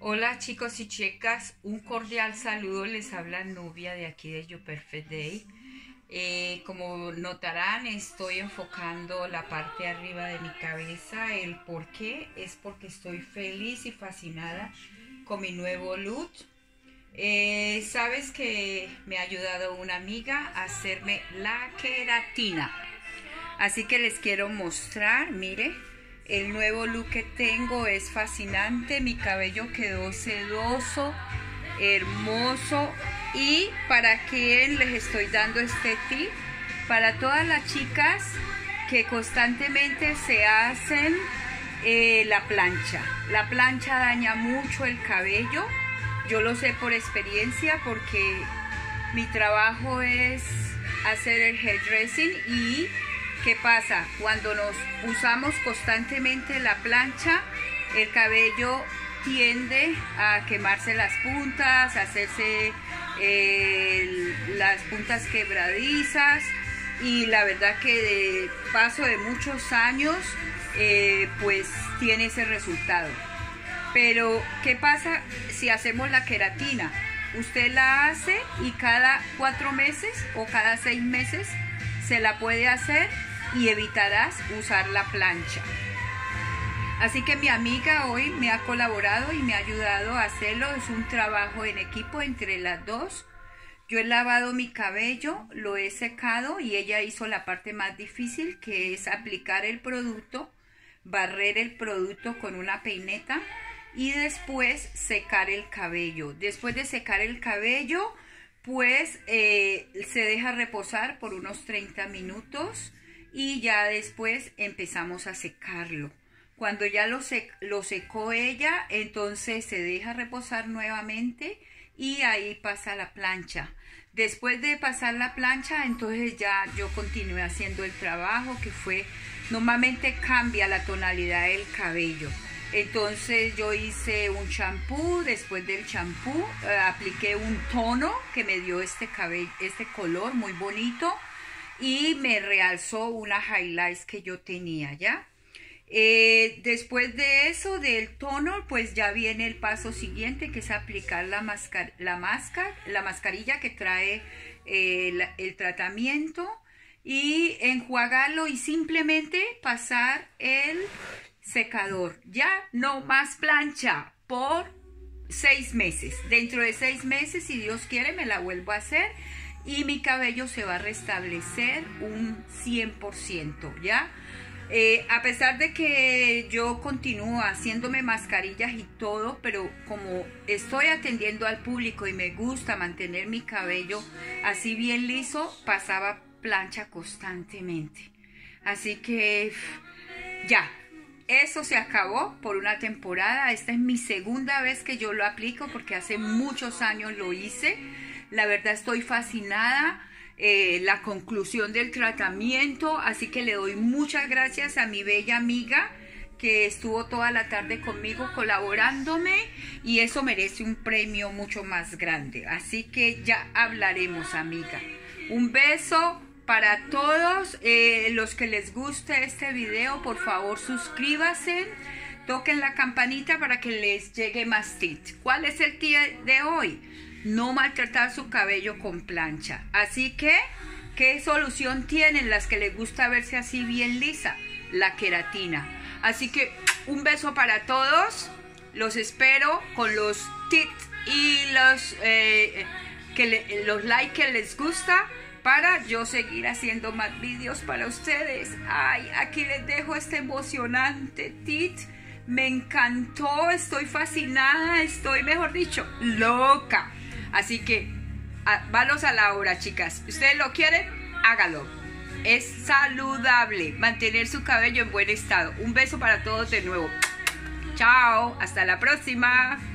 Hola chicos y chicas, un cordial saludo, les habla Nubia de aquí de You Perfect Day. Como notarán, estoy enfocando la parte de arriba de mi cabeza. El por qué es porque estoy feliz y fascinada con mi nuevo look. Sabes que me ha ayudado una amiga a hacerme la queratina. Así que les quiero mostrar, mire. El nuevo look que tengo es fascinante, mi cabello quedó sedoso, hermoso. Y para quién les estoy dando este tip, para todas las chicas que constantemente se hacen la plancha. La plancha daña mucho el cabello, yo lo sé por experiencia porque mi trabajo es hacer el hairdressing. Y ¿qué pasa? Cuando nos usamos constantemente la plancha, el cabello tiende a quemarse las puntas, a hacerse las puntas quebradizas, y la verdad que de paso de muchos años pues tiene ese resultado. Pero ¿qué pasa si hacemos la queratina? Usted la hace y cada 4 meses o cada 6 meses se la puede hacer y evitarás usar la plancha. Así que mi amiga hoy me ha colaborado y me ha ayudado a hacerlo. Es un trabajo en equipo entre las dos. Yo he lavado mi cabello, lo he secado y ella hizo la parte más difícil, que es aplicar el producto, barrer el producto con una peineta y después secar el cabello. Después de secar el cabello, pues se deja reposar por unos 30 minutos y ya después empezamos a secarlo. Cuando ya lo secó ella, entonces se deja reposar nuevamente y ahí pasa la plancha. Después de pasar la plancha, entonces ya yo continué haciendo el trabajo, que fue, normalmente cambia la tonalidad del cabello. Entonces yo hice un champú, después del champú apliqué un tono que me dio este color muy bonito y me realzó unas highlights que yo tenía ya. Después de eso, del tono, pues ya viene el paso siguiente, que es aplicar la mascarilla que trae el tratamiento, y enjuagarlo y simplemente pasar el secador. Ya no más plancha por 6 meses. Dentro de 6 meses, si Dios quiere, me la vuelvo a hacer y mi cabello se va a restablecer un 100%, ¿ya? A pesar de que yo continúo haciéndome mascarillas y todo, pero como estoy atendiendo al público y me gusta mantener mi cabello así bien liso, pasaba plancha constantemente. Así que ya, eso se acabó por una temporada. Esta es mi segunda vez que yo lo aplico porque hace muchos años lo hice. La verdad estoy fascinada. La conclusión del tratamiento, así que le doy muchas gracias a mi bella amiga que estuvo toda la tarde conmigo colaborándome, y eso merece un premio mucho más grande. Así que ya hablaremos, amiga. Un beso para todos. Los que les guste este video, por favor suscríbanse, toquen la campanita para que les llegue más tips. ¿Cuál es el tip de hoy? No maltratar su cabello con plancha. Así que, ¿qué solución tienen las que les gusta verse así bien lisa? La queratina. Así que un beso para todos. Los espero con los tips y los likes que les gusta, para yo seguir haciendo más vídeos para ustedes. Ay, aquí les dejo este emocionante tip. Me encantó, estoy fascinada, estoy, mejor dicho, loca. Así que, manos a la obra, chicas. ¿Ustedes lo quieren? Hágalo. Es saludable mantener su cabello en buen estado. Un beso para todos de nuevo. Chao, hasta la próxima.